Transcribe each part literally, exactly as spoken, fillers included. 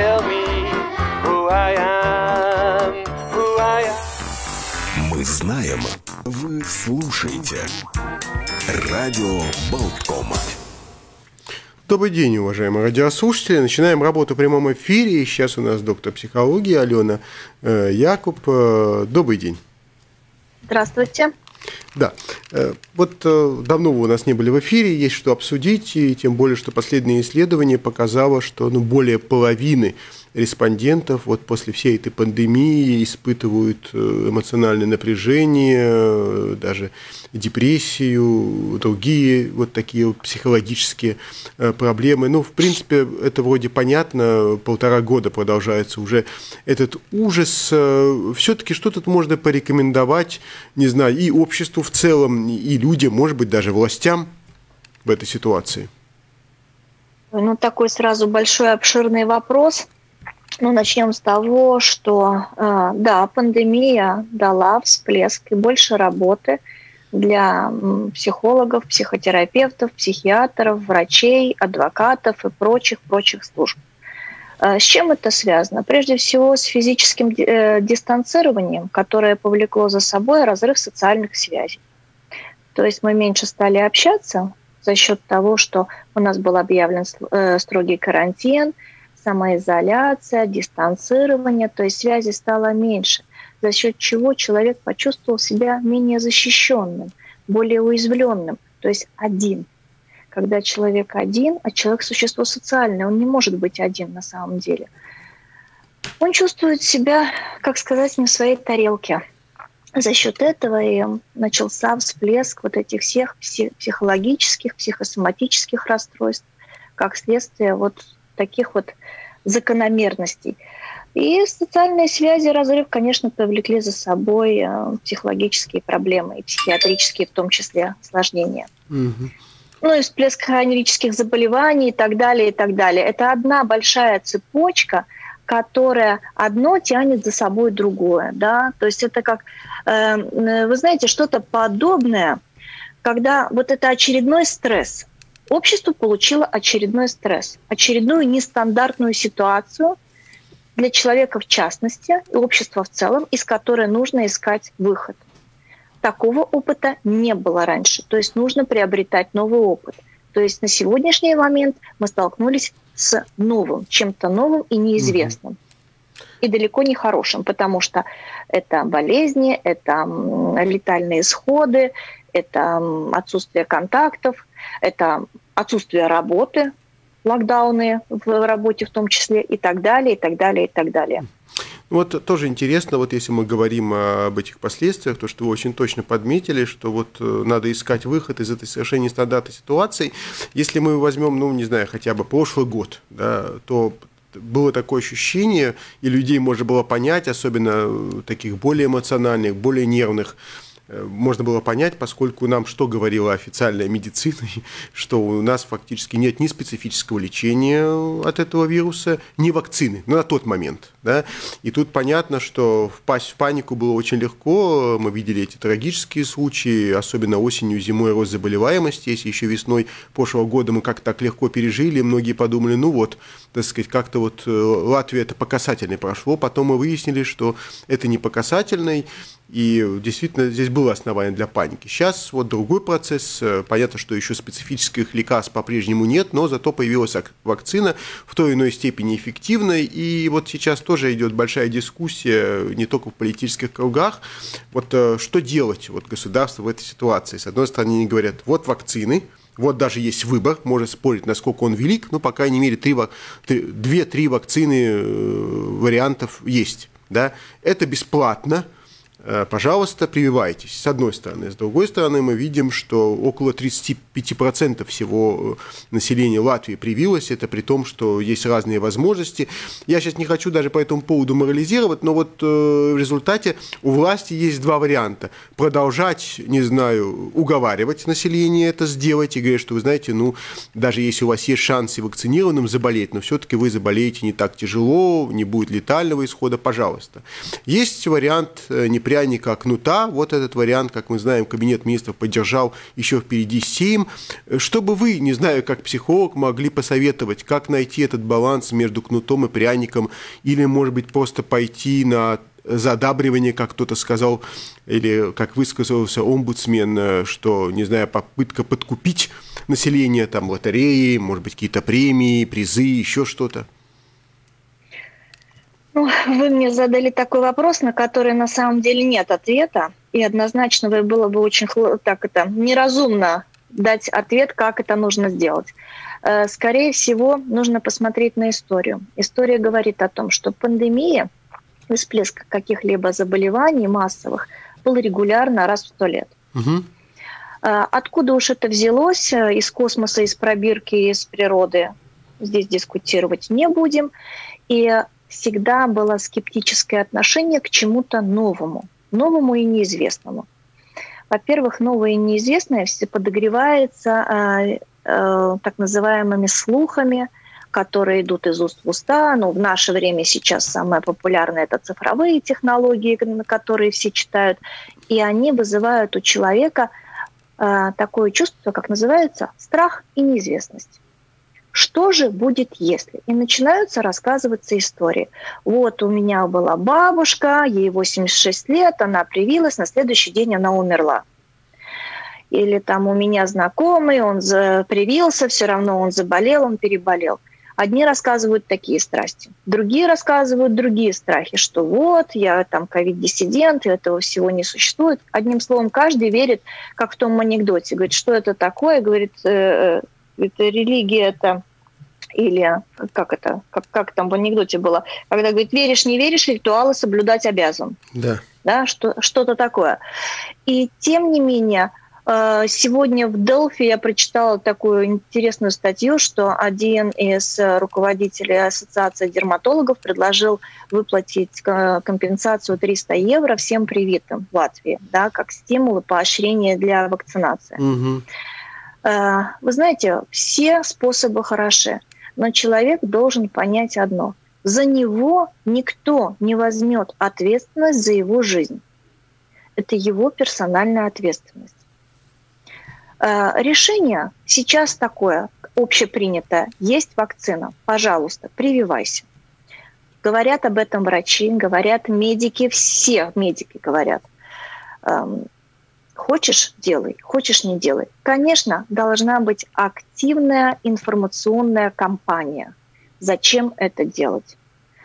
tell me who I am, who I am. Мы знаем, вы слушаете. Радио Болтком. Добрый день, уважаемые радиослушатели. Начинаем работу в прямом эфире. Сейчас у нас доктор психологии Алена э, Якуб. Э, добрый день. Здравствуйте. Да, э, вот э, давно вы у нас не были в эфире, есть что обсудить, и тем более, что последнее исследование показало, что ну, более половины респондентов вот после всей этой пандемии испытывают эмоциональное напряжение, даже депрессию, другие вот такие вот психологические проблемы. Ну, в принципе, это вроде понятно, полтора года продолжается уже этот ужас. Все-таки что тут можно порекомендовать, не знаю, и обществу в целом, и людям, может быть, даже властям в этой ситуации? Ну, такой сразу большой обширный вопрос. Ну, начнем с того, что, э, да, пандемия дала всплеск и больше работы для психологов, психотерапевтов, психиатров, врачей, адвокатов и прочих-прочих служб. Э, с чем это связано? Прежде всего, с физическим э, дистанцированием, которое повлекло за собой разрыв социальных связей. То есть мы меньше стали общаться за счет того, что у нас был объявлен э, строгий карантин, самоизоляция, дистанцирование, то есть связи стало меньше, за счет чего человек почувствовал себя менее защищенным, более уязвленным, то есть один. Когда человек один, а человек – существо социальное, он не может быть один на самом деле. Он чувствует себя, как сказать, не в своей тарелке. За счет этого и начался всплеск вот этих всех психологических, психосоматических расстройств, как следствие вот таких вот закономерностей. И социальные связи, разрыв, конечно, повлекли за собой психологические проблемы, и психиатрические в том числе осложнения. Угу. Ну и всплеск хронических заболеваний и так далее, и так далее. Это одна большая цепочка, которая одно тянет за собой другое. Да? То есть это как, э, вы знаете, что-то подобное, когда вот это очередной стресс. Общество получило очередной стресс, очередную нестандартную ситуацию для человека в частности и общества в целом, из которой нужно искать выход. Такого опыта не было раньше, то есть нужно приобретать новый опыт. То есть на сегодняшний момент мы столкнулись с новым, чем-то новым и неизвестным. Mm-hmm. И далеко не хорошим, потому что это болезни, это летальные исходы, это отсутствие контактов, это отсутствие работы, локдауны в работе в том числе, и так далее, и так далее, и так далее. Вот тоже интересно, вот если мы говорим об этих последствиях, то, что вы очень точно подметили, что вот надо искать выход из этой совершенно нестандартной ситуации. Если мы возьмем, ну, не знаю, хотя бы прошлый год, да, то было такое ощущение, и людей можно было понять, особенно таких более эмоциональных, более нервных, можно было понять, поскольку нам что говорила официальная медицина, что у нас фактически нет ни специфического лечения от этого вируса, ни вакцины, ну, на тот момент. Да? И тут понятно, что впасть в панику было очень легко. Мы видели эти трагические случаи, особенно осенью, зимой рост заболеваемости. Если еще весной прошлого года мы как-то так легко пережили, многие подумали, ну вот, так сказать, как-то вот Латвия это по касательной прошло. Потом мы выяснили, что это не по касательной. И действительно здесь было основание для паники. Сейчас вот другой процесс. Понятно, что еще специфических лекарств по-прежнему нет, но зато появилась вакцина в той или иной степени эффективной. И вот сейчас тоже идет большая дискуссия, не только в политических кругах. Вот что делать вот государству в этой ситуации? С одной стороны, они говорят, вот вакцины, вот даже есть выбор, можно спорить, насколько он велик, но, по крайней мере, две-три вакцины вариантов есть. Да? Это бесплатно. Пожалуйста, прививайтесь, с одной стороны. С другой стороны, мы видим, что около тридцать пять процентов всего населения Латвии привилось, это при том, что есть разные возможности. Я сейчас не хочу даже по этому поводу морализировать, но вот в результате у власти есть два варианта. Продолжать, не знаю, уговаривать население это сделать и говорить, что вы знаете, ну, даже если у вас есть шансы вакцинированным заболеть, но все-таки вы заболеете не так тяжело, не будет летального исхода, пожалуйста. Есть вариант неприятный, пряника, кнута. Вот этот вариант, как мы знаем, Кабинет министров поддержал, еще впереди Сейм. Что бы вы, не знаю, как психолог, могли посоветовать, как найти этот баланс между кнутом и пряником, или, может быть, просто пойти на задабривание, как кто-то сказал, или как высказался омбудсмен, что, не знаю, попытка подкупить население, там, лотереи, может быть, какие-то премии, призы, еще что-то? Ну, вы мне задали такой вопрос, на который на самом деле нет ответа, и однозначно было бы очень так это неразумно дать ответ, как это нужно сделать. Скорее всего, нужно посмотреть на историю. История говорит о том, что пандемия, всплеск каких-либо заболеваний массовых был регулярно раз в сто лет. Угу. Откуда уж это взялось? Из космоса, из пробирки, из природы? Здесь дискутировать не будем. И всегда было скептическое отношение к чему-то новому. Новому и неизвестному. Во-первых, новое и неизвестное все подогревается э, э, так называемыми слухами, которые идут из уст в уста. Но в наше время сейчас самое популярное – это цифровые технологии, которые все читают. И они вызывают у человека э, такое чувство, как называется, страх и неизвестность. Что же будет, если? И начинаются рассказываться истории. Вот у меня была бабушка, ей восемьдесят шесть лет, она привилась, на следующий день она умерла. Или там у меня знакомый, он привился, все равно он заболел, он переболел. Одни рассказывают такие страсти, другие рассказывают другие страхи, что вот, я там ковид-диссидент, этого всего не существует. Одним словом, каждый верит, как в том анекдоте. Говорит, что это такое? Говорит, э, это религия, это или как это, как, как там в анекдоте было, когда говорит, веришь, не веришь, ритуалы соблюдать обязан. Да. Да, что, что-то такое. И тем не менее, сегодня в Делфи я прочитала такую интересную статью, что один из руководителей Ассоциации дерматологов предложил выплатить компенсацию триста евро всем привитым в Латвии, да, как стимул и поощрение для вакцинации. Угу. Вы знаете, все способы хороши, но человек должен понять одно. За него никто не возьмет ответственность за его жизнь. Это его персональная ответственность. Решение сейчас такое, общепринятое. Есть вакцина, пожалуйста, прививайся. Говорят об этом врачи, говорят медики, все медики говорят. Хочешь – делай, хочешь – не делай. Конечно, должна быть активная информационная кампания. Зачем это делать?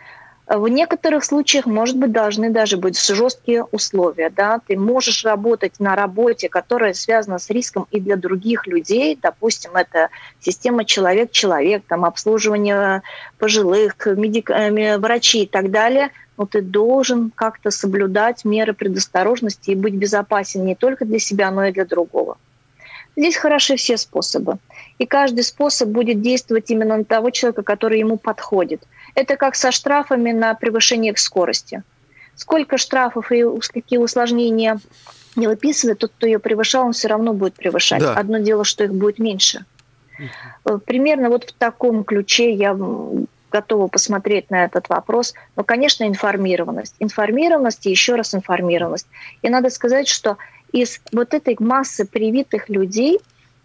В некоторых случаях, может быть, должны даже быть жесткие условия. Да? Ты можешь работать на работе, которая связана с риском и для других людей. Допустим, это система человек-человек, там, обслуживание пожилых, медик... врачей и так далее. Но ты должен как-то соблюдать меры предосторожности и быть безопасен не только для себя, но и для другого. Здесь хороши все способы. И каждый способ будет действовать именно на того человека, который ему подходит. Это как со штрафами на превышение скорости. Сколько штрафов и какие усложнения не выписывает, тот, кто ее превышал, он все равно будет превышать. Да. Одно дело, что их будет меньше. Uh-huh. Примерно вот в таком ключе я готова посмотреть на этот вопрос. Но, конечно, информированность. Информированность и еще раз информированность. И надо сказать, что из вот этой массы привитых людей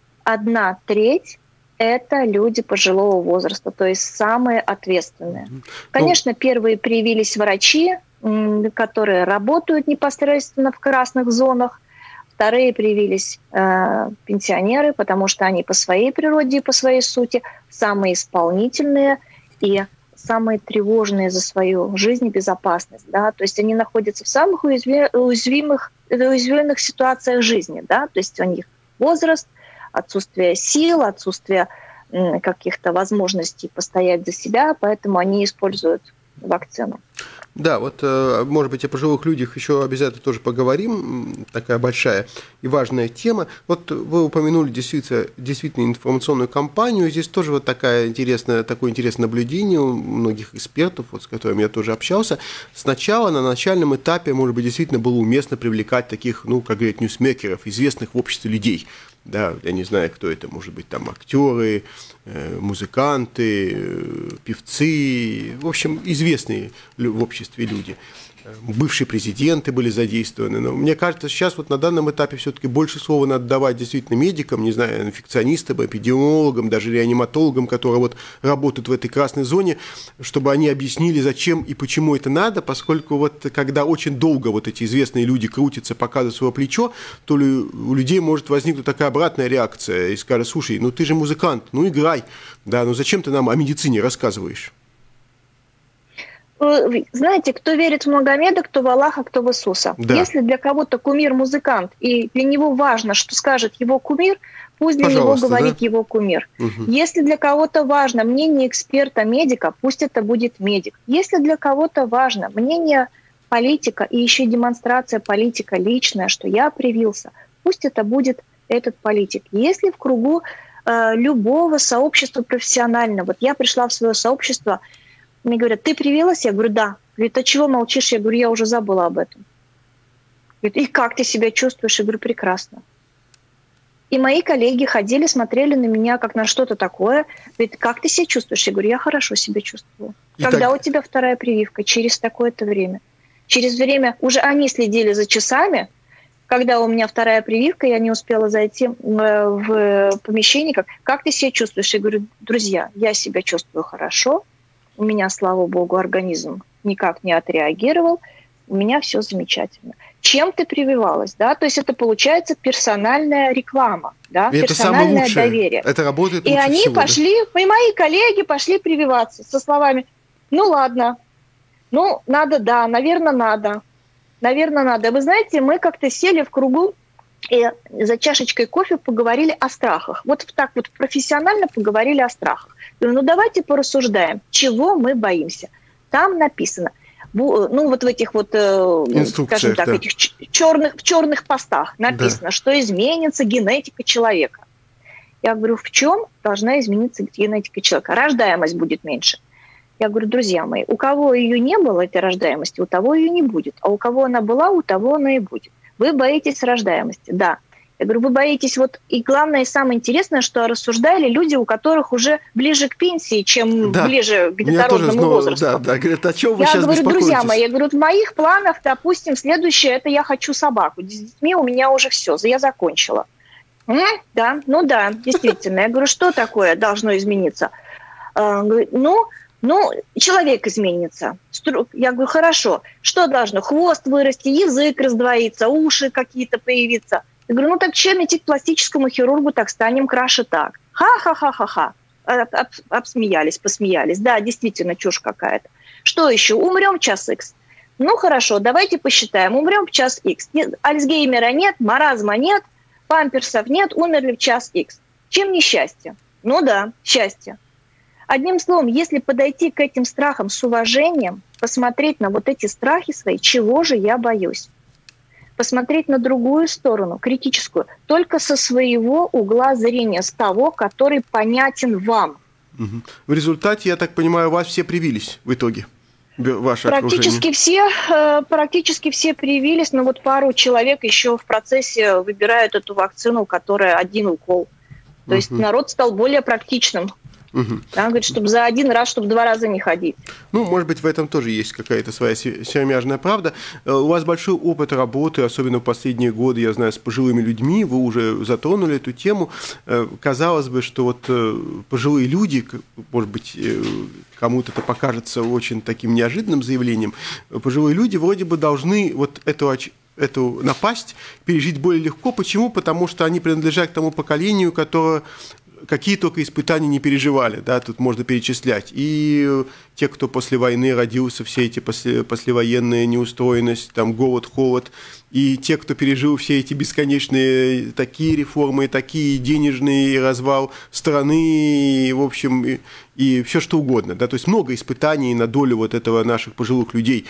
одна треть – это люди пожилого возраста, то есть самые ответственные. Конечно, первые привились врачи, которые работают непосредственно в красных зонах. Вторые привились э, пенсионеры, потому что они по своей природе и по своей сути самые исполнительные и самые тревожные за свою жизнь и безопасность. Да? То есть они находятся в самых уязвимых, уязвимых ситуациях жизни. Да? То есть у них возраст, отсутствие сил, отсутствие м, каких-то возможностей постоять за себя, поэтому они используют вакцину. Да, вот, может быть, о пожилых людях еще обязательно тоже поговорим, такая большая и важная тема. Вот вы упомянули действительно, действительно информационную кампанию, здесь тоже вот такая интересная, такое интересное наблюдение у многих экспертов, вот, с которыми я тоже общался. Сначала на начальном этапе, может быть, действительно было уместно привлекать таких, ну, как говорят, ньюсмейкеров, известных в обществе людей. Да, я не знаю, кто это, может быть, там актеры, музыканты, певцы, в общем, известные в обществе люди. бывшие президенты были задействованы. Но мне кажется, сейчас вот на данном этапе все-таки больше слова надо давать действительно медикам, не знаю, инфекционистам, эпидемиологам, даже реаниматологам, которые вот работают в этой красной зоне, чтобы они объяснили, зачем и почему это надо, поскольку вот когда очень долго вот эти известные люди крутятся, показывают свое плечо, то ли у людей может возникнуть такая обратная реакция и скажут: слушай, ну ты же музыкант, ну играй, да, ну зачем ты нам о медицине рассказываешь? Знаете, кто верит в Магомеда, кто в Аллаха, кто в Иисуса. Да. Если для кого-то кумир музыкант, и для него важно, что скажет его кумир, пусть для Пожалуйста, него говорит да? его кумир. Угу. Если для кого-то важно мнение эксперта-медика, пусть это будет медик. Если для кого-то важно мнение политика и еще демонстрация политика личная, что я привился, пусть это будет этот политик. Если в кругу э, любого сообщества профессионального, вот я пришла в свое сообщество, мне говорят: ты привилась? Я говорю: да. Говорит: а чего молчишь? Я говорю: я уже забыла об этом. Говорит: и как ты себя чувствуешь? Я говорю: прекрасно. И мои коллеги ходили, смотрели на меня как на что-то такое. Говорит: как ты себя чувствуешь? Я говорю: я хорошо себя чувствую. И Когда так... у тебя вторая прививка? Через такое-то время. Через время уже они следили за часами. Когда у меня вторая прививка, я не успела зайти в помещение. Как, как ты себя чувствуешь? Я говорю: друзья, я себя чувствую хорошо. У меня, слава богу, организм никак не отреагировал. У меня все замечательно. Чем ты прививалась? Да? То есть это получается персональная реклама, да? Персональное доверие. Это работает лучше всего. И они всего, пошли, да? И мои коллеги пошли прививаться со словами: ну ладно, ну надо, да, наверное, надо. Наверное, надо. Вы знаете, мы как-то сели в кругу и за чашечкой кофе поговорили о страхах. Вот так вот профессионально поговорили о страхах. Говорю: ну давайте порассуждаем, чего мы боимся. Там написано, ну вот в этих вот, скажем так, да. этих черных, в черных постах написано, да. что изменится генетика человека. Я говорю: в чем должна измениться генетика человека? Рождаемость будет меньше. Я говорю: друзья мои, у кого ее не было, этой рождаемости, у того ее не будет. А у кого она была, у того она и будет. Вы боитесь рождаемости, да. Я говорю: вы боитесь, вот, и главное, и самое интересное, что рассуждали люди, у которых уже ближе к пенсии, чем да. ближе к детородному возрасту. Да, да, говорят: о чем вы я сейчас говорю: друзья мои, я говорю, в моих планах, допустим, следующее, это я хочу собаку. С детьми у меня уже все, я закончила. М? Да, ну да, действительно. Я говорю: что такое должно измениться? А, говорит: ну... Ну, человек изменится. Я говорю: хорошо. Что должно? Хвост вырасти, язык раздвоиться, уши какие-то появиться. Я говорю: ну так чем идти к пластическому хирургу, так станем краше так. Ха-ха-ха-ха-ха. Об, обсмеялись, посмеялись. Да, действительно, чушь какая-то. Что еще? Умрем в час икс. Ну, хорошо, давайте посчитаем. Умрем в час икс. Альцгеймера нет, маразма нет, памперсов нет, умерли в час икс. Чем не счастье? Ну да, счастье. Одним словом, если подойти к этим страхам с уважением, посмотреть на вот эти страхи свои, чего же я боюсь, посмотреть на другую сторону, критическую, только со своего угла зрения, с того, который понятен вам. Угу. В результате, я так понимаю, вас все привились в итоге? Ваше практически окружение. все, практически все привились, но вот пару человек еще в процессе выбирают эту вакцину, которая один укол. То угу. есть народ стал более практичным. Угу. Он говорит, чтобы за один раз, чтобы два раза не ходить. Ну, может быть, в этом тоже есть какая-то своя сермяжная правда. У вас большой опыт работы, особенно в последние годы, я знаю, с пожилыми людьми. Вы уже затронули эту тему. Казалось бы, что вот пожилые люди, может быть, кому-то это покажется очень таким неожиданным заявлением, пожилые люди вроде бы должны вот эту эту напасть пережить более легко. Почему? Потому что они принадлежат к тому поколению, которое какие только испытания не переживали, да, тут можно перечислять. И те, кто после войны родился, все эти после, послевоенные неустроенность, там, голод, холод, и те, кто пережил все эти бесконечные такие реформы, такие денежные развал страны, и, в общем, и, и все что угодно. Да? То есть много испытаний на долю вот этого наших пожилых людей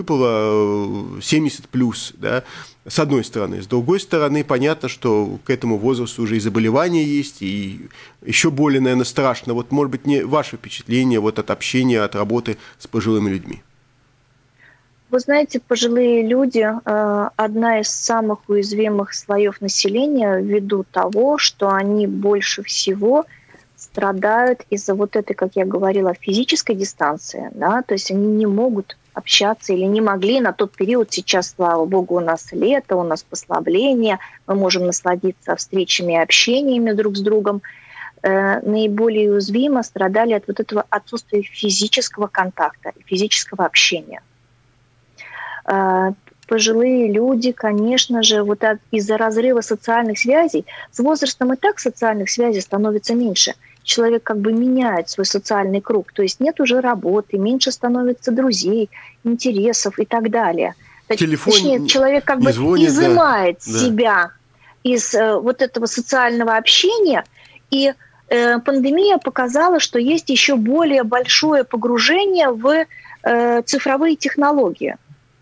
выпало семьдесят плюс, да, с одной стороны. С другой стороны, понятно, что к этому возрасту уже и заболевания есть, и еще более, наверное, страшно. Вот, может быть, не ваше впечатление вот от общения, от работы с пожилыми людьми? Вы знаете, пожилые люди – одна из самых уязвимых слоев населения ввиду того, что они больше всего страдают из-за вот этой, как я говорила, физической дистанции, да, то есть они не могут общаться или не могли на тот период. Сейчас, слава богу, у нас лето, у нас послабление, мы можем насладиться встречами и общениями друг с другом. Э, наиболее уязвимо страдали от вот этого отсутствия физического контакта, физического общения. Э, пожилые люди, конечно же, вот от, из-за разрыва социальных связей, с возрастом и так социальных связей становится меньше. Человек как бы меняет свой социальный круг, то есть нет уже работы, меньше становится друзей, интересов и так далее. Телефон Точнее, человек как бы звонит, изымает да, себя да. из э, вот этого социального общения, и э, пандемия показала, что есть еще более большое погружение в э, цифровые технологии.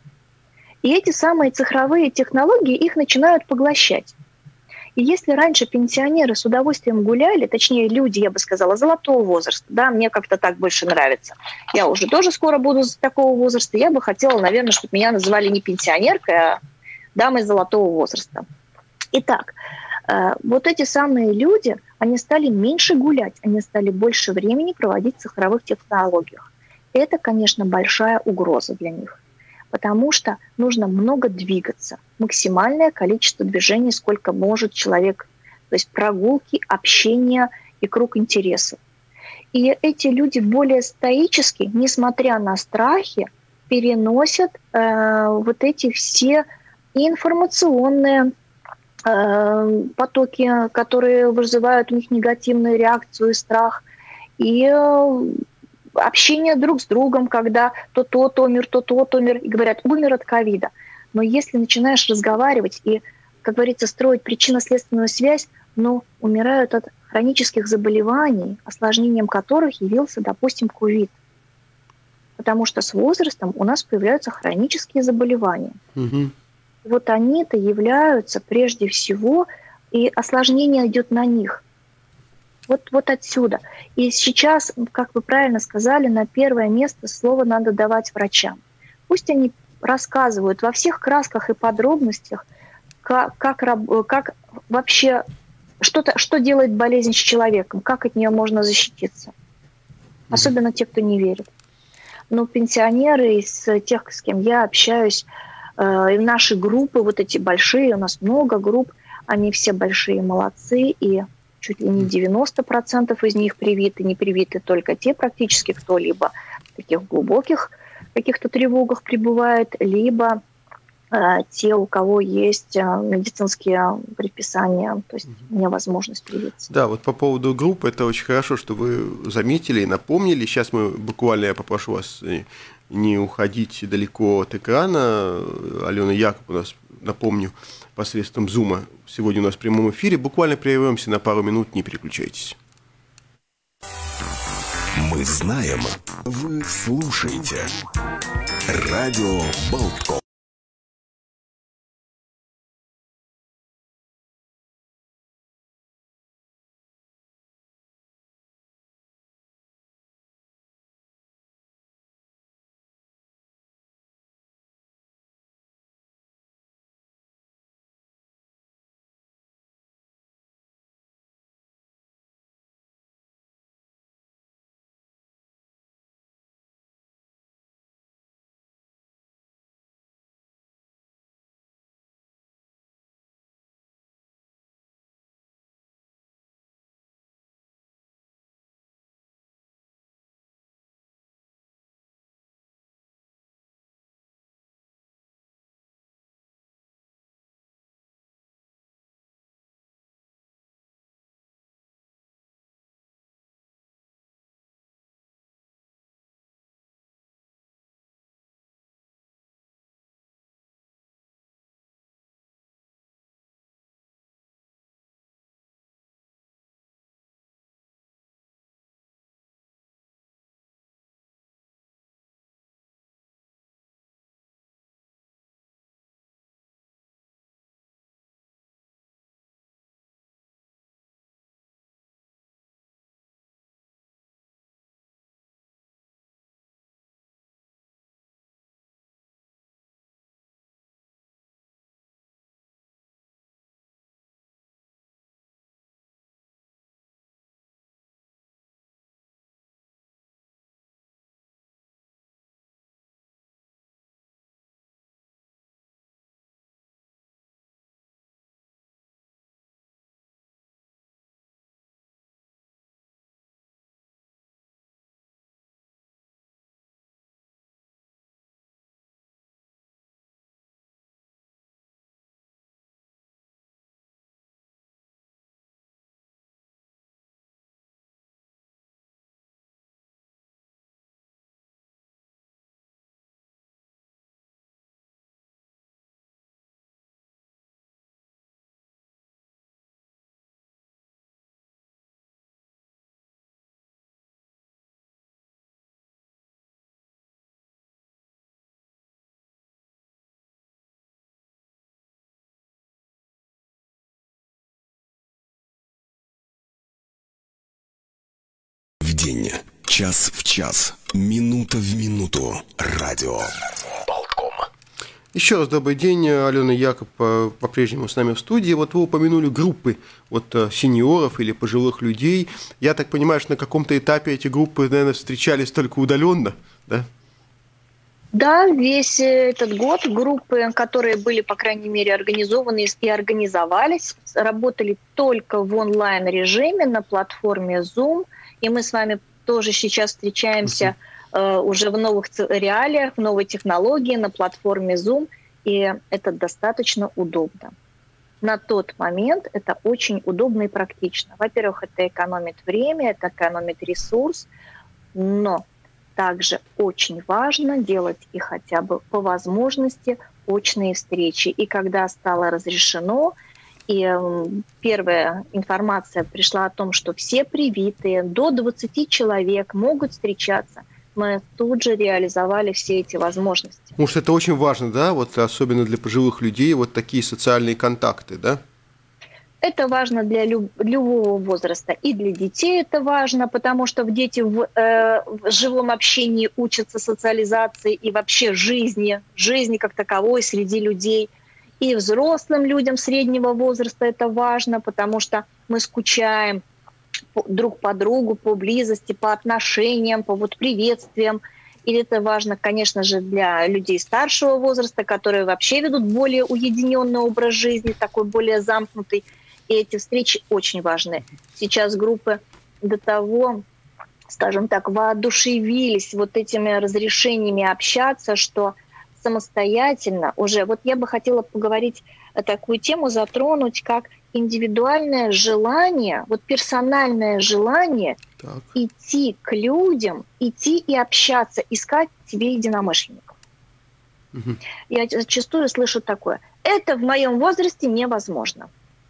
И эти самые цифровые технологии их начинают поглощать. И если раньше пенсионеры с удовольствием гуляли, точнее люди, я бы сказала, золотого возраста, да, мне как-то так больше нравится. Я уже тоже скоро буду с такого возраста. Я бы хотела, наверное, чтобы меня называли не пенсионеркой, а дамой золотого возраста. Итак, вот эти самые люди, они стали меньше гулять, они стали больше времени проводить в цифровых технологиях. Это, конечно, большая угроза для них. Потому что нужно много двигаться, максимальное количество движений, сколько может человек, то есть прогулки, общение и круг интересов. И эти люди более стоически, несмотря на страхи, переносят э, вот эти все информационные э, потоки, которые вызывают у них негативную реакцию и страх, и э, общение друг с другом, когда то тот умер, то тот умер, и говорят, умер от ковида. Но если начинаешь разговаривать и, как говорится, строить причинно-следственную связь, но умирают от хронических заболеваний, осложнением которых явился, допустим, ковид. Потому что с возрастом у нас появляются хронические заболевания. Угу. Вот они-то являются прежде всего, и осложнение идет на них. Вот, вот отсюда. И сейчас, как вы правильно сказали, на первое место слово надо давать врачам. Пусть они рассказывают во всех красках и подробностях, как, как, как вообще, что, что делает болезнь с человеком, как от нее можно защититься. Особенно те, кто не верит. Но пенсионеры из тех, с кем я общаюсь, э, и наши группы, вот эти большие, у нас много групп, они все большие молодцы, и чуть ли не девяносто процентов из них привиты, не привиты только те практически, кто либо в таких глубоких каких-то тревогах пребывает, либо э, те, у кого есть э, медицинские предписания, то есть невозможность привиться. Да, вот по поводу групп, это очень хорошо, что вы заметили и напомнили. Сейчас мы буквально, я попрошу вас не уходить далеко от экрана. Алена Якоб у нас, напомню, посредством Зума сегодня у нас в прямом эфире. Буквально прервемся на пару минут, не переключайтесь. Мы знаем, вы слушаете. Радио Болтком. день, час в час, минута в минуту. Радио Болтком. Еще раз добрый день, Алена Якоб по-прежнему с нами в студии. Вот вы упомянули группы вот, сеньоров или пожилых людей. Я так понимаю, что на каком-то этапе эти группы, наверное, встречались только удаленно, да? Да, весь этот год группы, которые были, по крайней мере, организованы и организовались, работали только в онлайн-режиме на платформе Zoom. И мы с вами тоже сейчас встречаемся uh-huh. э, уже в новых реалиях, в новой технологии на платформе Zoom. И это достаточно удобно. На тот момент это очень удобно и практично. Во-первых, это экономит время, это экономит ресурс, но также очень важно делать и хотя бы по возможности очные встречи. И когда стало разрешено, и э, первая информация пришла о том, что все привитые до двадцати человек могут встречаться, мы тут же реализовали все эти возможности. Потому что это очень важно, да, вот особенно для пожилых людей, вот такие социальные контакты, да? Это важно для люб- любого возраста. И для детей это важно, потому что дети в, э, в живом общении учатся социализации и вообще жизни, жизни как таковой среди людей. И взрослым людям среднего возраста это важно, потому что мы скучаем друг по другу, по близости, по отношениям, по вот приветствиям. И это важно, конечно же, для людей старшего возраста, которые вообще ведут более уединенный образ жизни, такой более замкнутый. И эти встречи очень важны. Сейчас группы до того, скажем так, воодушевились вот этими разрешениями общаться, что самостоятельно уже... Вот я бы хотела поговорить, такую тему затронуть, как индивидуальное желание, вот персональное желание так. идти к людям, идти и общаться, искать себе единомышленников. Угу. Я зачастую слышу такое. Это в моем возрасте невозможно.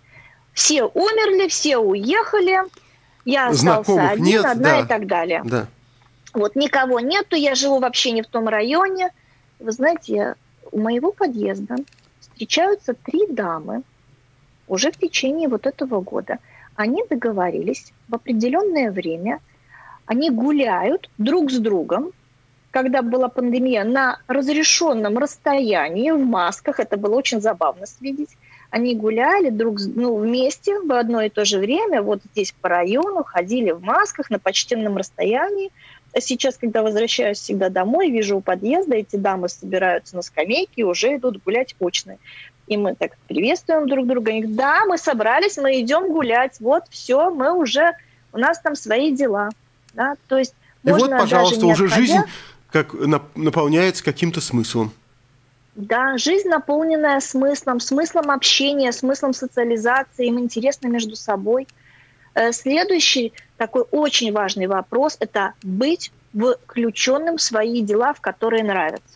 Все умерли, все уехали, я остался Знакомых один, нет, одна да. и так далее. Да. Вот никого нету, я живу вообще не в том районе. Вы знаете, у моего подъезда встречаются три дамы уже в течение вот этого года. Они договорились в определенное время, они гуляют друг с другом, когда была пандемия, на разрешенном расстоянии, в масках, это было очень забавно видеть. Они гуляли друг ну, вместе в одно и то же время, вот здесь по району, ходили в масках на почтенном расстоянии. А сейчас, когда возвращаюсь всегда домой, вижу у подъезда, эти дамы собираются на скамейке и уже идут гулять очно. И мы так приветствуем друг друга. Они говорят, да, мы собрались, мы идем гулять, вот, все, мы уже, у нас там свои дела. Да? То есть и можно вот, пожалуйста, даже не уже отходя... жизнь как наполняется каким-то смыслом. Да, жизнь, наполненная смыслом, смыслом общения, смыслом социализации, им интересно между собой. Следующий такой очень важный вопрос – это быть включенным в свои дела, в которые нравятся.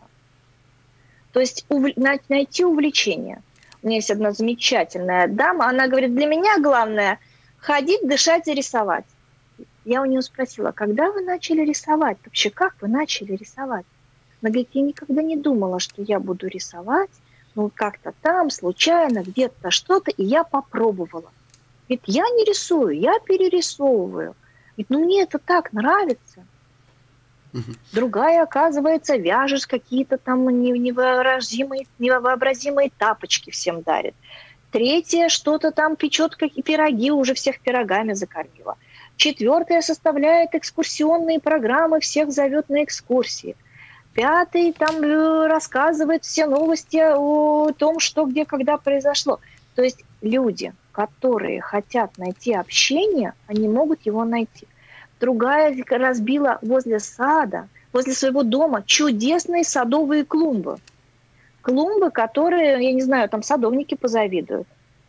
То есть ув... найти увлечение. У меня есть одна замечательная дама, она говорит, для меня главное – ходить, дышать и рисовать. Я у нее спросила, когда вы начали рисовать? Вообще, как вы начали рисовать? Она говорит, я никогда не думала, что я буду рисовать, ну как-то там, случайно, где-то что-то, и я попробовала. Говорит, я не рисую, я перерисовываю. Говорит, ну мне это так нравится. Угу. Другая, оказывается, вяжет какие-то там невообразимые, невообразимые тапочки всем дарит. Третья что-то там печет, как и пироги, уже всех пирогами закормила. Четвертая составляет экскурсионные программы, всех зовет на экскурсии. Пятый там рассказывает все новости о том, что где, когда произошло. То есть люди, которые хотят найти общение, они могут его найти. Другая разбила возле сада, возле своего дома чудесные садовые клумбы. Клумбы, которые, я не знаю, там садовники позавидуют.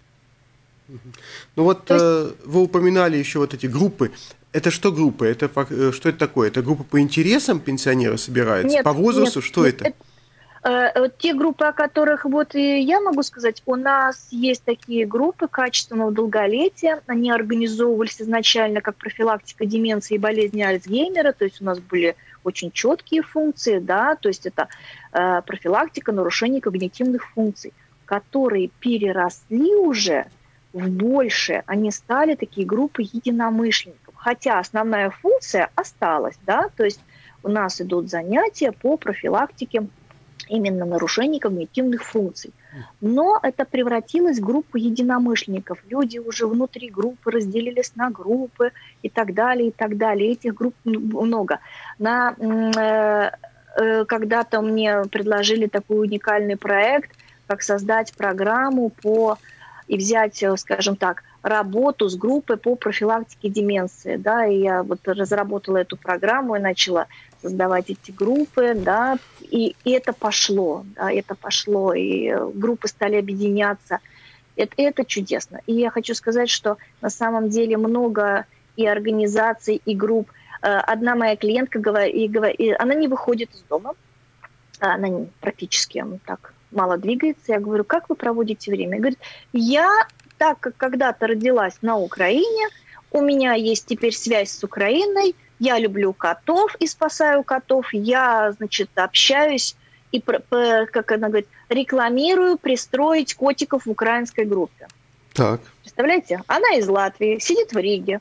Ну вот есть... э, вы упоминали еще вот эти группы. Это что группы? Это, что это такое? Это группа по интересам пенсионеры собираются? Нет, по возрасту? нет, что нет, это? это э, те группы, о которых вот и я могу сказать, у нас есть такие группы качественного долголетия. Они организовывались изначально как профилактика деменции и болезни Альцгеймера. То есть у нас были очень четкие функции, да, то есть это э, профилактика нарушений когнитивных функций, которые переросли уже в большее. Они стали такие группы единомышленников. хотя основная функция осталась, да, то есть у нас идут занятия по профилактике именно нарушений когнитивных функций. Но это превратилось в группу единомышленников. Люди уже внутри группы разделились на группы и так далее, и так далее. Этих групп много. На, э, э, когда-то мне предложили такой уникальный проект, как создать программу по и взять, скажем так, работу с группой по профилактике деменции. Да, и я вот разработала эту программу и начала создавать эти группы, да, и, и это пошло, да, это пошло, и группы стали объединяться. Это, это чудесно. И я хочу сказать, что на самом деле много и организаций, и групп. Одна моя клиентка говорит, и она не выходит из дома, она практически так мало двигается. Я говорю, как вы проводите время? Говорит, я, так как когда-то родилась на Украине, у меня есть теперь связь с Украиной, я люблю котов и спасаю котов, я, значит, общаюсь и, как она говорит, рекламирую пристроить котиков в украинской группе. Так. Представляете? Она из Латвии, сидит в Риге.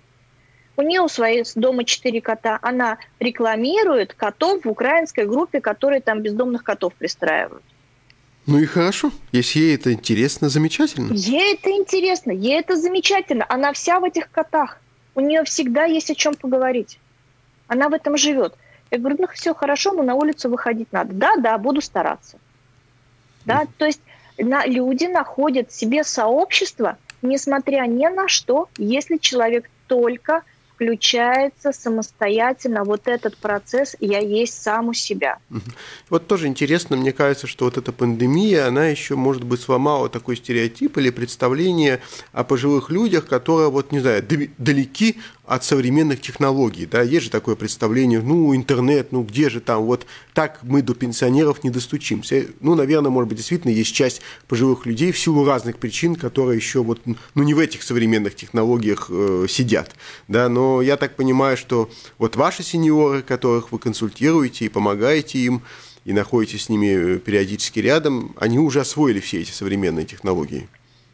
У нее у своей дома четыре кота. Она рекламирует котов в украинской группе, которые там бездомных котов пристраивают. Ну и хорошо. Если ей это интересно, замечательно. Ей это интересно, ей это замечательно. Она вся в этих котах. У нее всегда есть о чем поговорить. Она в этом живет. Я говорю, ну все хорошо, но на улицу выходить надо. Да, да, буду стараться. Да, mm. то есть на, люди находят себе сообщество, несмотря ни на что, если человек только включается самостоятельно вот этот процесс «я есть сам у себя». Вот тоже интересно, мне кажется, что вот эта пандемия, она еще, может быть, сломала такой стереотип или представление о пожилых людях, которые, вот, не знаю, далеки от современных технологий, да, есть же такое представление, ну, интернет, ну, где же там, вот так мы до пенсионеров не достучимся. Ну, наверное, может быть, действительно есть часть пожилых людей в силу разных причин, которые еще вот, ну, не в этих современных технологиях э, сидят, да, но я так понимаю, что вот ваши сеньоры, которых вы консультируете и помогаете им, и находитесь с ними периодически рядом, они уже освоили все эти современные технологии.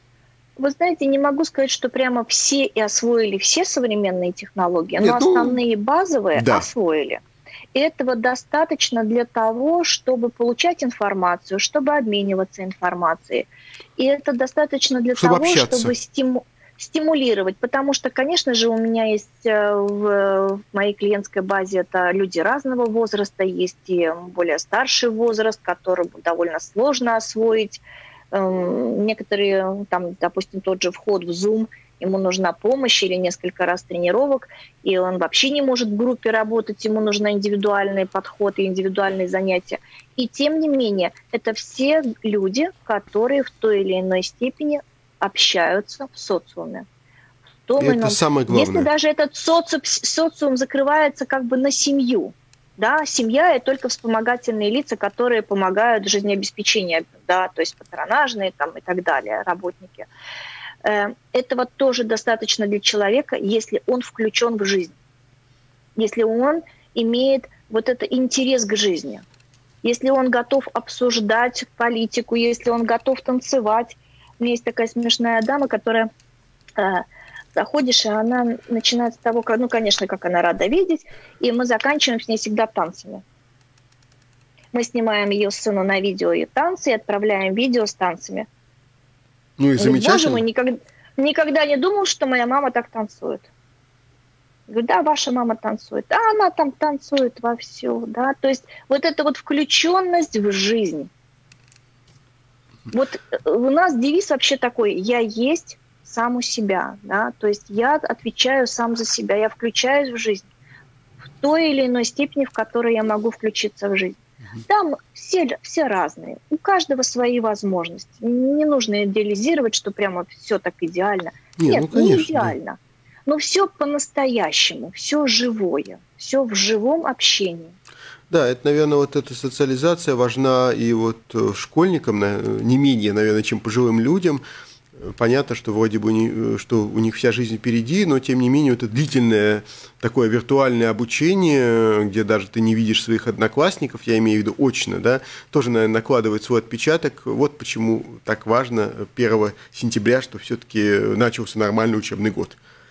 Вы знаете, не могу сказать, что прямо все и освоили все современные технологии, но Нет, ну, основные базовые да. освоили. Этого достаточно для того, чтобы получать информацию, чтобы обмениваться информацией. И это достаточно для чтобы того, общаться. чтобы стиму- стимулировать. Потому что, конечно же, у меня есть в, в моей клиентской базе это люди разного возраста, есть и более старший возраст, который довольно сложно освоить. Некоторые, там, допустим, тот же вход в Zoom, ему нужна помощь или несколько раз тренировок, и он вообще не может в группе работать, ему нужен индивидуальный подход и индивидуальные занятия. И тем не менее, это все люди, которые в той или иной степени общаются в социуме. В том это ином... самое главное. Если даже этот социум, социум закрывается как бы на семью, да, семья – это только вспомогательные лица, которые помогают в жизнеобеспечению, да, то есть патронажные там, и так далее, работники. Этого тоже достаточно для человека, если он включен в жизнь, если он имеет вот этот интерес к жизни, если он готов обсуждать политику, если он готов танцевать. У меня есть такая смешная дама, которая... Заходишь, и она начинает с того, как, ну, конечно, как она рада видеть, и мы заканчиваем с ней всегда танцами. Мы снимаем ее сыну на видео и танцы, и отправляем видео с танцами. Ну и замечательно. Боже мой, никогда, никогда не думал, что моя мама так танцует. Я говорю, да, ваша мама танцует. Да, она там танцует вовсю, да. То есть вот эта вот включенность в жизнь. Вот у нас девиз вообще такой: «Я есть сам у себя», да, то есть я отвечаю сам за себя, я включаюсь в жизнь в той или иной степени, в которой я могу включиться в жизнь. Там все, все разные, у каждого свои возможности. Не нужно идеализировать, что прямо все так идеально. Не, Нет, ну, конечно, не идеально. Да. Но все по-настоящему, все живое, все в живом общении. Да, это, наверное, вот эта социализация важна и вот школьникам, не менее, наверное, чем пожилым людям. Понятно, что вроде бы не, что у них вся жизнь впереди, но тем не менее это длительное такое виртуальное обучение, где даже ты не видишь своих одноклассников, я имею в виду очно, да, тоже, наверное, накладывает свой отпечаток. Вот почему так важно первого сентября, что все-таки начался нормальный учебный год.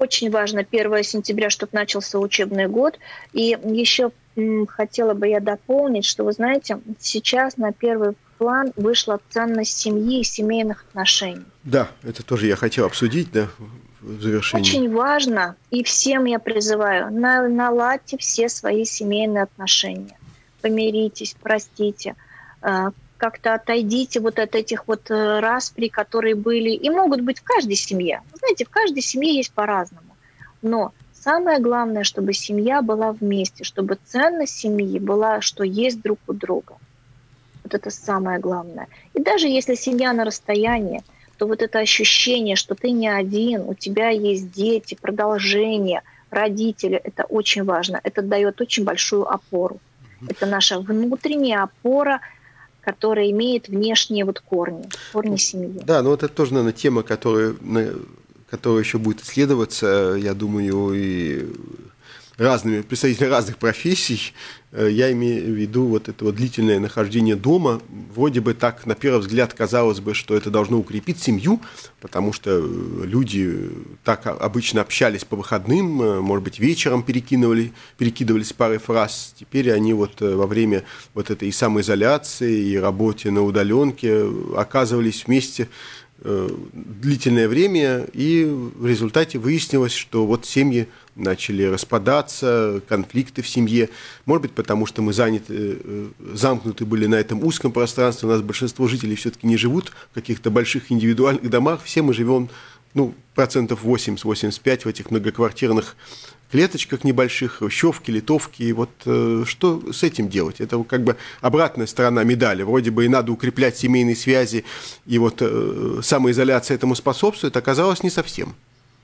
Очень важно первое сентября, чтобы начался учебный год. И еще м, хотела бы я дополнить, что, вы знаете, сейчас на первый план вышла ценность семьи и семейных отношений. Да, это тоже я хотел обсудить, да, в завершении. Очень важно, и всем я призываю, на- наладьте все свои семейные отношения. Помиритесь, простите, э, как-то отойдите вот от этих вот э, распри, которые были, и могут быть в каждой семье. Вы знаете, в каждой семье есть по-разному. Но самое главное, чтобы семья была вместе, чтобы ценность семьи была, что есть друг у друга. Вот это самое главное. И даже если семья на расстоянии, то вот это ощущение, что ты не один, у тебя есть дети, продолжение, родители, это очень важно. Это дает очень большую опору. Это наша внутренняя опора, которая имеет внешние вот корни, корни семьи. Да, ну вот это тоже, наверное, тема, которая, которая еще будет исследоваться, я думаю, и разными представителями разных профессий. Я имею в виду вот это вот длительное нахождение дома. Вроде бы так, на первый взгляд, казалось бы, что это должно укрепить семью, потому что люди так обычно общались по выходным, может быть, вечером перекидывали, перекидывались парой фраз. Теперь они вот во время вот этой и самоизоляции, и работы на удаленке оказывались вместе длительное время, и в результате выяснилось, что вот семьи начали распадаться, конфликты в семье. Может быть, потому что мы заняты, замкнуты были на этом узком пространстве. У нас большинство жителей все-таки не живут в каких-то больших индивидуальных домах. Все мы живем, ну, процентов восемьдесят-восемьдесят пять в этих многоквартирных клеточках небольших, хрущевки, литовки. И вот э, что с этим делать? Это как бы обратная сторона медали. Вроде бы и надо укреплять семейные связи, и вот э, самоизоляция этому способствует, оказалось не совсем.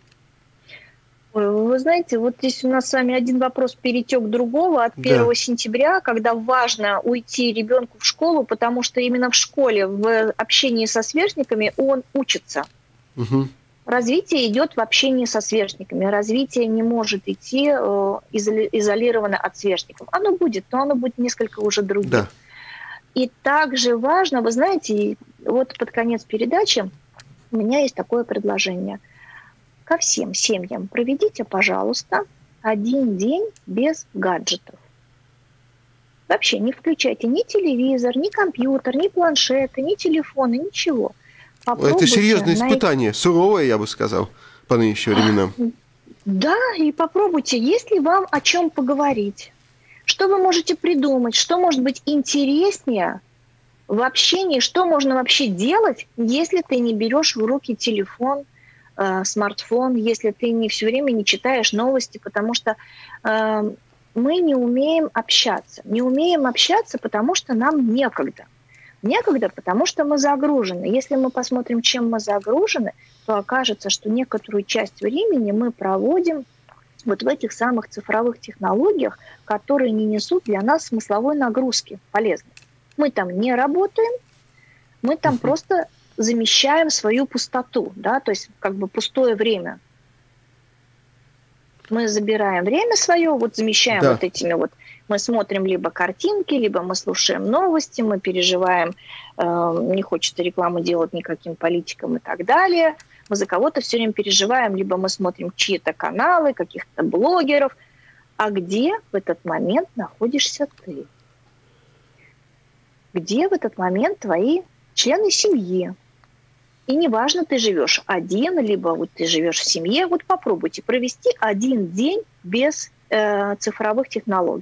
Вы знаете, вот здесь у нас с вами один вопрос перетек другого от первого Да. сентября, когда важно уйти ребенку в школу, потому что именно в школе, в общении со сверстниками он учится. Угу. Развитие идет в общении со сверстниками. Развитие не может идти э, изоли- изолированно от сверстников. Оно будет, но оно будет несколько уже другим. Да. И также важно, вы знаете, вот под конец передачи у меня есть такое предложение. Ко всем семьям проведите, пожалуйста, один день без гаджетов. Вообще не включайте ни телевизор, ни компьютер, ни планшеты, ни телефоны, ничего. Это Попробуйте серьезное найти- испытание, суровое, я бы сказал, по нынешним временам. Да, и попробуйте, есть ли вам о чем поговорить. Что вы можете придумать, что может быть интереснее в общении, что можно вообще делать, если ты не берешь в руки телефон, э, смартфон, если ты не все время не читаешь новости, потому что э, мы не умеем общаться. Не умеем общаться, потому что нам некогда. Некогда, потому что мы загружены. Если мы посмотрим, чем мы загружены, то окажется, что некоторую часть времени мы проводим вот в этих самых цифровых технологиях, которые не несут для нас смысловой нагрузки полезной. Мы там не работаем, мы там uh-huh. просто замещаем свою пустоту, да, то есть как бы пустое время. Мы забираем время свое, вот замещаем Да. вот этими вот. Мы смотрим либо картинки, либо мы слушаем новости, мы переживаем, э, не хочется рекламу делать никаким политикам и так далее. Мы за кого-то все время переживаем, либо мы смотрим чьи-то каналы, каких-то блогеров. А где в этот момент находишься ты? Где в этот момент твои члены семьи? И неважно, ты живешь один, либо вот ты живешь в семье, вот попробуйте провести один день без э, цифровых технологий.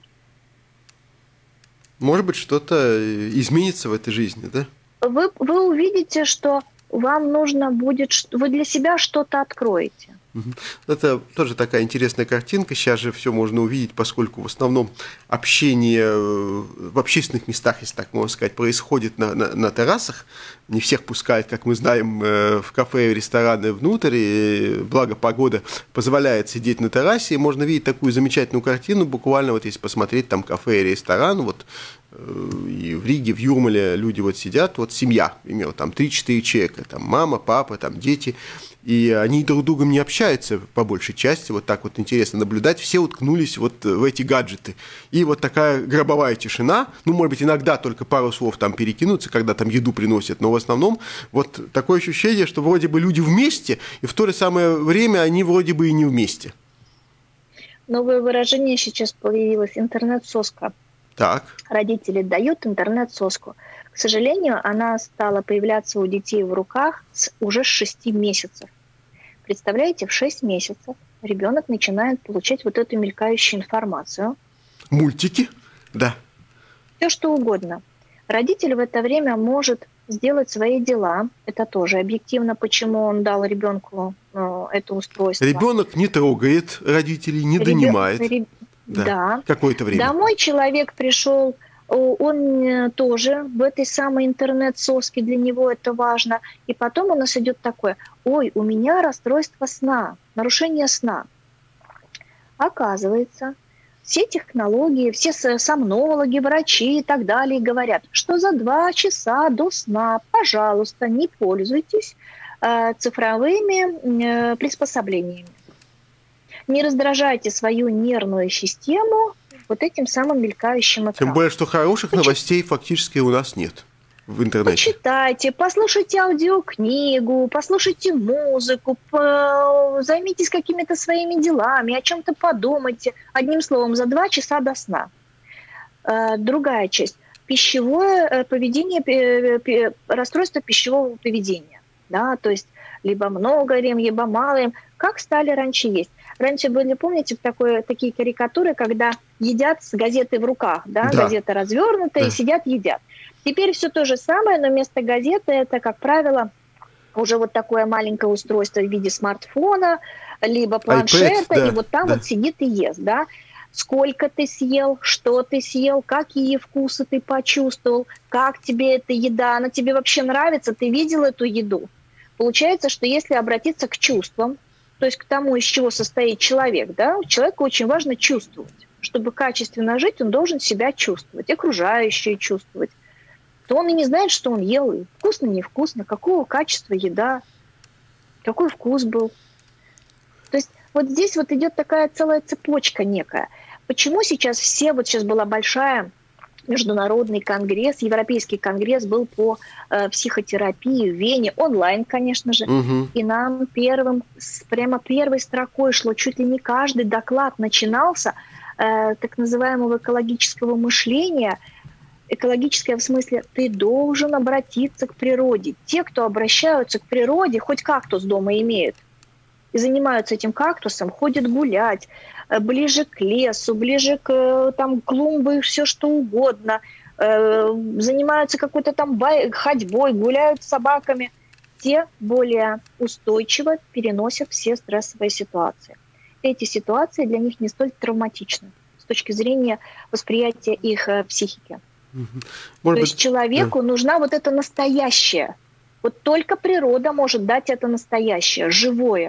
Может быть, что-то изменится в этой жизни, да? Вы, вы увидите, что вам нужно будет, вы для себя что-то откроете. Это тоже такая интересная картинка. Сейчас же все можно увидеть, поскольку в основном общение в общественных местах, если так можно сказать, происходит на, на, на террасах. Не всех пускают, как мы знаем, в кафе и рестораны внутрь. И благо погода позволяет сидеть на террасе. И можно видеть такую замечательную картину. Буквально вот если посмотреть там кафе и ресторан, вот И в Риге, в Юрмале люди вот сидят, вот семья имела там три-четыре человека, там мама, папа, там дети, и они друг с другом не общаются по большей части, вот так вот интересно наблюдать, все уткнулись вот в эти гаджеты. И вот такая гробовая тишина, ну, может быть, иногда только пару слов там перекинуться, когда там еду приносят, но в основном вот такое ощущение, что вроде бы люди вместе, и в то же самое время они вроде бы и не вместе. Новое выражение сейчас появилось – интернет-соска. Так. Родители дают интернет-соску. К сожалению, она стала появляться у детей в руках с, уже с шести месяцев. Представляете, в шесть месяцев ребенок начинает получать вот эту мелькающую информацию. Мультики? Да. Все что угодно. Родитель в это время может сделать свои дела. Это тоже объективно, почему он дал ребенку э, это устройство. Ребенок не трогает родителей, не Ребен... донимает. Реб... Да. Да. Какое-то время. Домой человек пришел, он тоже в этой самой интернет-соске, для него это важно. И потом у нас идет такое: ой, у меня расстройство сна, нарушение сна. Оказывается, все технологии, все сомнологи, врачи и так далее говорят, что за два часа до сна, пожалуйста, не пользуйтесь э, цифровыми э, приспособлениями. Не раздражайте свою нервную систему вот этим самым мелькающим экраном. Тем более, что хороших Почит... новостей фактически у нас нет в интернете. Почитайте, послушайте аудиокнигу, послушайте музыку, по... займитесь какими-то своими делами, о чем-то подумайте. Одним словом, за два часа до сна. Другая часть. Пищевое поведение, расстройство пищевого поведения. Да, то есть либо много ем, либо мало ем. Как стали раньше есть? Раньше были, помните, такое, такие карикатуры, когда едят с газетой в руках, да, да. Газета развернутая, да. И сидят, едят. Теперь все то же самое, но вместо газеты это, как правило, уже вот такое маленькое устройство в виде смартфона, либо планшета, iPad, да, и вот там да. Вот сидит и ест, да. Сколько ты съел, что ты съел, какие вкусы ты почувствовал, как тебе эта еда, она тебе вообще нравится, ты видел эту еду. Получается, что если обратиться к чувствам, то есть к тому, из чего состоит человек, да, человеку очень важно чувствовать. Чтобы качественно жить, он должен себя чувствовать, окружающие чувствовать. То он и не знает, что он ел, и вкусно, невкусно, какого качества еда, какой вкус был. То есть вот здесь вот идет такая целая цепочка некая. Почему сейчас все, вот сейчас была большая международный конгресс, Европейский конгресс был по э, психотерапии в Вене, онлайн, конечно же, угу. И нам первым, прямо первой строкой шло, чуть ли не каждый доклад начинался э, так называемого экологического мышления. Экологическое в смысле, ты должен обратиться к природе. Те, кто обращаются к природе, хоть кактус дома имеют, и занимаются этим кактусом, ходят гулять, ближе к лесу, ближе к там, клумбы, все что угодно, э, занимаются какой-то там бай- ходьбой, гуляют с собаками, те более устойчиво переносят все стрессовые ситуации. Эти ситуации для них не столь травматичны с точки зрения восприятия их э, психики. Может То быть, есть человеку да. нужна вот это настоящее. Вот только природа может дать это настоящее, живое.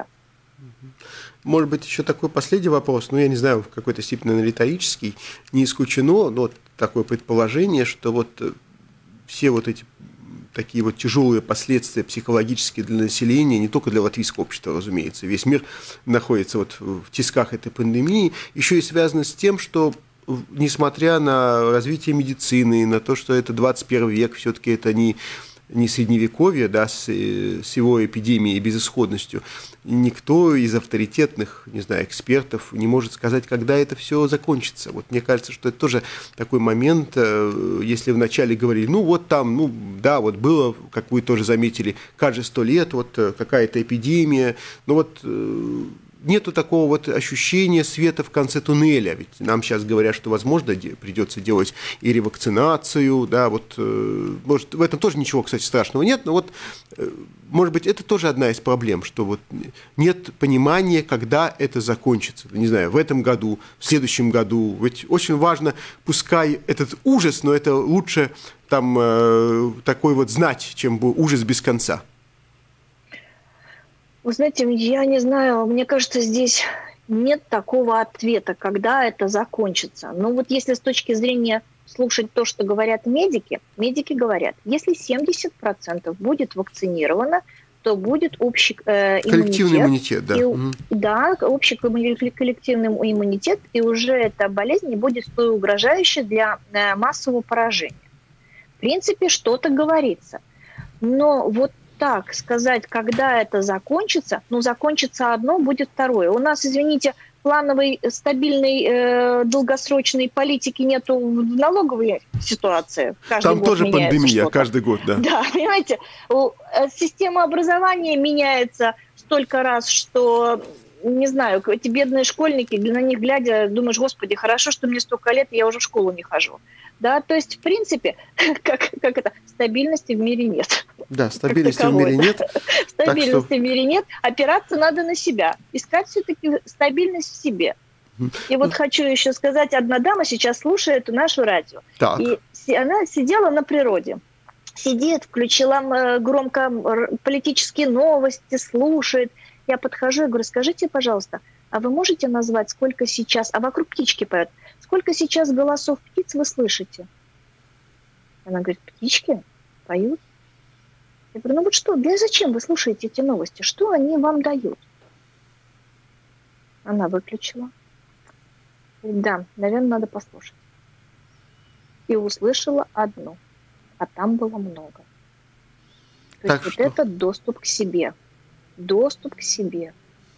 Может быть, еще такой последний вопрос, ну, я не знаю, в какой-то степени, наверное, риторический, не исключено, но вот такое предположение, что вот все вот эти такие вот тяжелые последствия психологические для населения, не только для латвийского общества, разумеется, весь мир находится вот в тисках этой пандемии, еще и связано с тем, что несмотря на развитие медицины, на то, что это двадцать первый век, все-таки это не... не средневековье, да, с, с его эпидемией и безысходностью, никто из авторитетных, не знаю, экспертов не может сказать, когда это все закончится. Вот мне кажется, что это тоже такой момент, если вначале говорили, ну вот там, ну да, вот было, как вы тоже заметили, каждые сто лет вот какая-то эпидемия, но вот нету такого вот ощущения света в конце туннеля, ведь нам сейчас говорят, что, возможно, придется делать и ревакцинацию, да, вот, может, в этом тоже ничего, кстати, страшного нет, но вот, может быть, это тоже одна из проблем, что вот нет понимания, когда это закончится, не знаю, в этом году, в следующем году, ведь очень важно, пускай этот ужас, но это лучше там такой вот знать, чем ужас без конца. Вы знаете, я не знаю, мне кажется, здесь нет такого ответа, когда это закончится. Но вот если с точки зрения слушать то, что говорят медики, медики говорят, если семьдесят процентов будет вакцинировано, то будет общий э, иммунитет. Коллективный иммунитет, да. И, угу. Да, общий коллективный иммунитет, и уже эта болезнь не будет столь угрожающей для э, массового поражения. В принципе, что-то говорится. Но вот так сказать, когда это закончится, ну, закончится одно, будет второе. У нас, извините, плановой, стабильной, э, долгосрочной политики нету в налоговой ситуации. Каждый Там год тоже пандемия, что-то. Каждый год, да. Да, понимаете, система образования меняется столько раз, что, не знаю, эти бедные школьники, на них глядя, думаешь, господи, хорошо, что мне столько лет, и я уже в школу не хожу. Да, то есть, в принципе, как, как это, стабильности в мире нет. Да, стабильности в мире нет. Стабильности что... в мире нет, опираться надо на себя, искать все-таки стабильность в себе. И вот хочу еще сказать, одна дама сейчас слушает нашу радио. Так. И она сидела на природе. Сидит, включила громко политические новости, слушает. Я подхожу и говорю, скажите, пожалуйста, а вы можете назвать, сколько сейчас, а вокруг птички поют, сколько сейчас голосов птиц вы слышите? Она говорит, птички поют? Я говорю, ну вот что, для зачем вы слушаете эти новости? Что они вам дают? Она выключила. Говорит, да, наверное, надо послушать. И услышала одну, а там было много. То Так есть что? Вот это доступ к себе. Доступ к себе.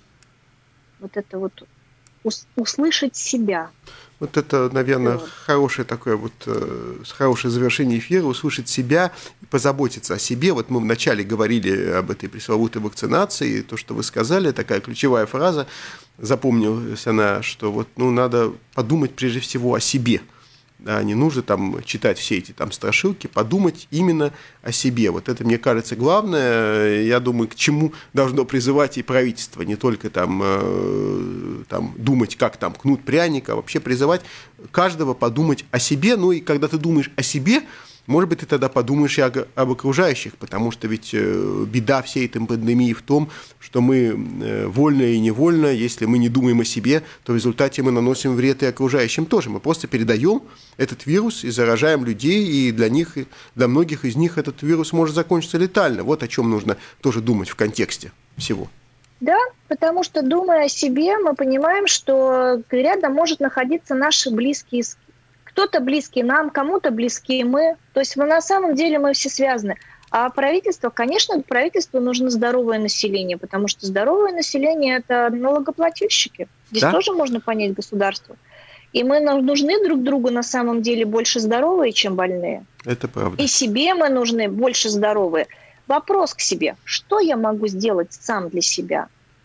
Вот это вот услышать себя. Вот это, наверное, Вот. хорошее такое вот, э, хорошее завершение эфира, услышать себя и позаботиться о себе. Вот мы вначале говорили об этой пресловутой вакцинации, то, что вы сказали, такая ключевая фраза, запомнилась она, что вот, ну, надо подумать прежде всего о себе. Да, не нужно там читать все эти там страшилки, подумать именно о себе. Вот это, мне кажется, главное. Я думаю, к чему должно призывать и правительство. Не только там, э, там думать, как там кнут пряника, а вообще призывать каждого подумать о себе. Ну и когда ты думаешь о себе, может быть, ты тогда подумаешь и о, об окружающих, потому что ведь э, беда всей этой пандемии в том, что мы э, вольно и невольно, если мы не думаем о себе, то в результате мы наносим вред и окружающим тоже. Мы просто передаем этот вирус и заражаем людей, и для них, и для многих из них этот вирус может закончиться летально. Вот о чем нужно тоже думать в контексте всего. Да, потому что, думая о себе, мы понимаем, что рядом может находиться наши близкие. Кто-то близкий нам, кому-то близкие мы. То есть мы, на самом деле мы все связаны. А правительство, конечно, правительству нужно здоровое население, потому что здоровое население – это налогоплательщики. Здесь да? тоже можно понять государство. И мы нужны друг другу на самом деле больше здоровые, чем больные. Это правда. И себе мы нужны больше здоровые. Вопрос к себе. Что я могу сделать сам для себя?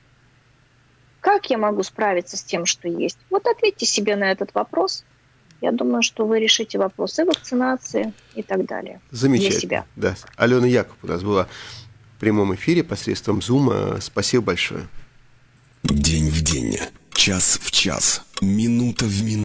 Как я могу справиться с тем, что есть? Вот ответьте себе на этот вопрос. Я думаю, что вы решите вопросы вакцинации и так далее. Замечательно. Для себя. Да. Алена Якоб у нас была в прямом эфире посредством Zoom. Спасибо большое. День в день, час в час, минута в минуту.